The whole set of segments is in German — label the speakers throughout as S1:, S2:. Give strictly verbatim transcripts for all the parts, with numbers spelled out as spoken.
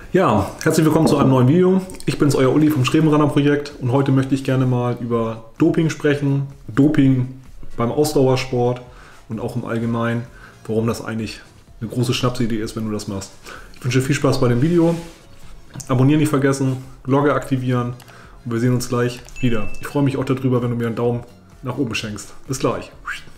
S1: Ja, herzlich willkommen zu einem neuen Video. Ich bin's, euer Uli vom Strebenrunner Projekt und heute möchte ich gerne mal über Doping sprechen. Doping beim Ausdauersport und auch im Allgemeinen, warum das eigentlich eine große Schnapsidee ist, wenn du das machst. Ich wünsche viel Spaß bei dem Video. Abonnieren nicht vergessen, Glocke aktivieren und wir sehen uns gleich wieder. Ich freue mich auch darüber, wenn du mir einen Daumen nach oben schenkst. Bis gleich.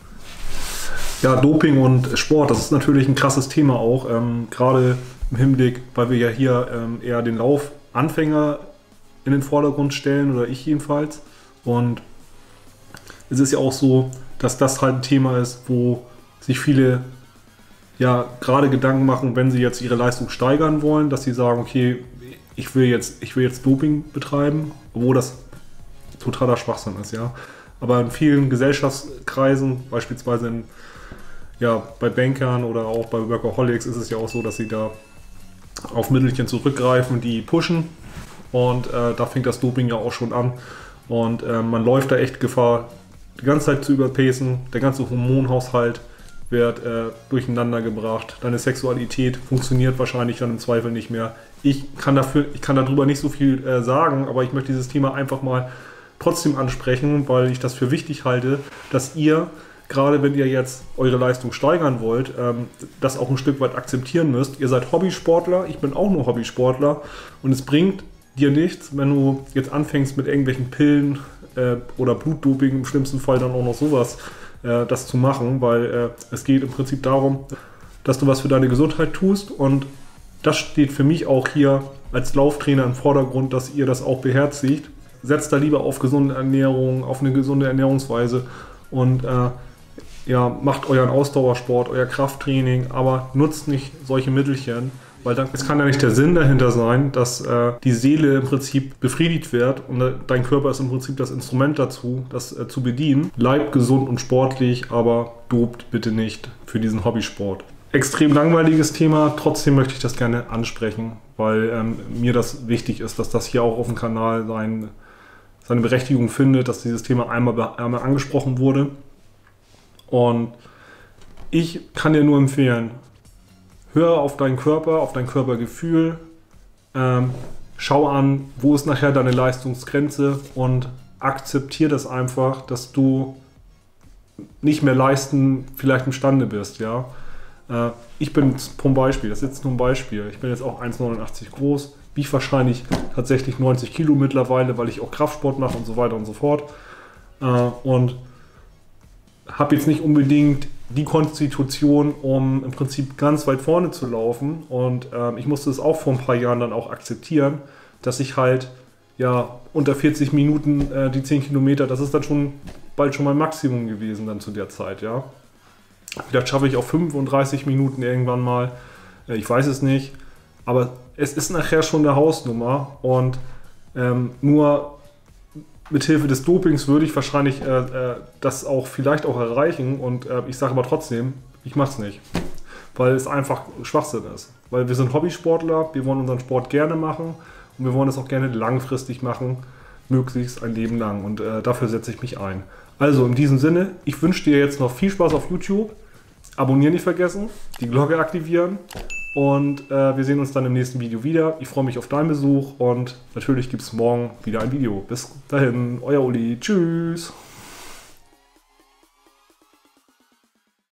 S1: Ja, Doping und Sport, das ist natürlich ein krasses Thema auch, ähm, gerade im Hinblick, weil wir ja hier ähm, eher den Laufanfänger in den Vordergrund stellen, oder ich jedenfalls. Und es ist ja auch so, dass das halt ein Thema ist, wo sich viele ja gerade Gedanken machen, wenn sie jetzt ihre Leistung steigern wollen, dass sie sagen, okay, ich will jetzt, ich will jetzt Doping betreiben, obwohl das totaler Schwachsinn ist, ja. Aber in vielen Gesellschaftskreisen, beispielsweise in, ja, bei Bankern oder auch bei Workaholics, ist es ja auch so, dass sie da auf Mittelchen zurückgreifen, die pushen. Und äh, da fängt das Doping ja auch schon an. Und äh, man läuft da echt Gefahr, die ganze Zeit zu überpacen. Der ganze Hormonhaushalt wird äh, durcheinander gebracht. Deine Sexualität funktioniert wahrscheinlich dann im Zweifel nicht mehr. Ich kann, dafür, ich kann darüber nicht so viel äh, sagen, aber ich möchte dieses Thema einfach mal trotzdem ansprechen, weil ich das für wichtig halte, dass ihr, gerade wenn ihr jetzt eure Leistung steigern wollt, ähm, das auch ein Stück weit akzeptieren müsst. Ihr seid Hobbysportler, ich bin auch nur Hobbysportler und es bringt dir nichts, wenn du jetzt anfängst mit irgendwelchen Pillen äh, oder Blutdoping, im schlimmsten Fall dann auch noch sowas, äh, das zu machen, weil äh, es geht im Prinzip darum, dass du was für deine Gesundheit tust, und das steht für mich auch hier als Lauftrainer im Vordergrund, dass ihr das auch beherzigt. Setzt da lieber auf gesunde Ernährung, auf eine gesunde Ernährungsweise und äh, ja, macht euren Ausdauersport, euer Krafttraining, aber nutzt nicht solche Mittelchen, weil dann, es kann ja nicht der Sinn dahinter sein, dass äh, die Seele im Prinzip befriedigt wird und äh, dein Körper ist im Prinzip das Instrument dazu, das äh, zu bedienen. Bleibt gesund und sportlich, aber dopt bitte nicht für diesen Hobbysport. Extrem langweiliges Thema, trotzdem möchte ich das gerne ansprechen, weil ähm, mir das wichtig ist, dass das hier auch auf dem Kanal sein, seine Berechtigung findet, dass dieses Thema einmal, einmal angesprochen wurde. Und ich kann dir nur empfehlen, hör auf deinen Körper, auf dein Körpergefühl, ähm, schau an, wo ist nachher deine Leistungsgrenze und akzeptiere das einfach, dass du nicht mehr leisten vielleicht imstande bist, ja. Äh, ich bin zum Beispiel, das ist jetzt nur ein Beispiel, ich bin jetzt auch eins Komma neunundachtzig groß, wiege wahrscheinlich tatsächlich neunzig Kilo mittlerweile, weil ich auch Kraftsport mache und so weiter und so fort. Äh, und habe jetzt nicht unbedingt die Konstitution, um im Prinzip ganz weit vorne zu laufen. Und ähm, ich musste es auch vor ein paar Jahren dann auch akzeptieren, dass ich halt ja unter vierzig Minuten äh, die zehn Kilometer, das ist dann schon bald schon mein Maximum gewesen dann zu der Zeit, ja. Vielleicht schaffe ich auch fünfunddreißig Minuten irgendwann mal, äh, ich weiß es nicht. Aber es ist nachher schon eine Hausnummer und ähm, nur mit Hilfe des Dopings würde ich wahrscheinlich äh, äh, das auch vielleicht auch erreichen, und äh, ich sage aber trotzdem, ich mache es nicht, weil es einfach Schwachsinn ist. Weil wir sind Hobbysportler, wir wollen unseren Sport gerne machen und wir wollen es auch gerne langfristig machen, möglichst ein Leben lang, und äh, dafür setze ich mich ein. Also in diesem Sinne, ich wünsche dir jetzt noch viel Spaß auf YouTube, abonnieren nicht vergessen, die Glocke aktivieren. Und äh, wir sehen uns dann im nächsten Video wieder. Ich freue mich auf deinen Besuch und natürlich gibt es morgen wieder ein Video. Bis dahin, euer Uli. Tschüss.